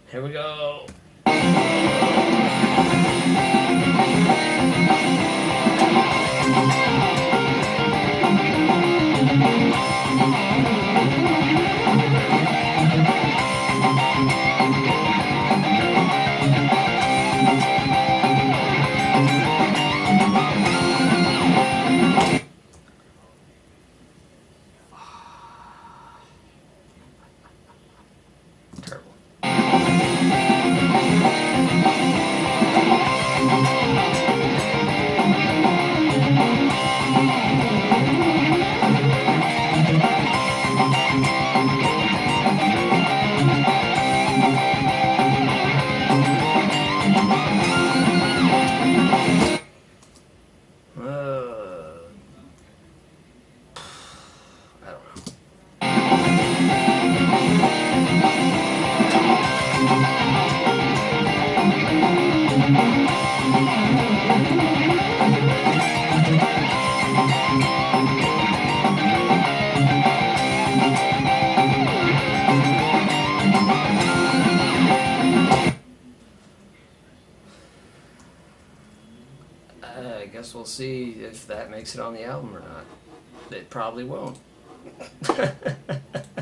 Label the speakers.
Speaker 1: Here we go. Terrible. I don't know. I guess we'll see if that makes it on the album or not. It probably won't.